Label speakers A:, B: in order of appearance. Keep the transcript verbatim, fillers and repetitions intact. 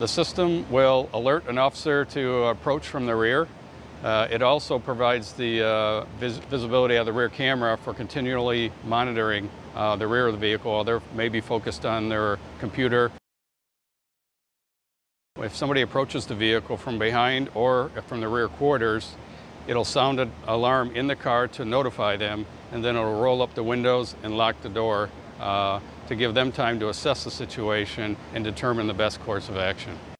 A: The system will alert an officer to approach from the rear. Uh, it also provides the uh, vis visibility of the rear camera for continually monitoring uh, the rear of the vehicle while they're maybe focused on their computer. If somebody approaches the vehicle from behind or from the rear quarters, it'll sound an alarm in the car to notify them, and then it'll roll up the windows and lock the door uh, to give them time to assess the situation and determine the best course of action.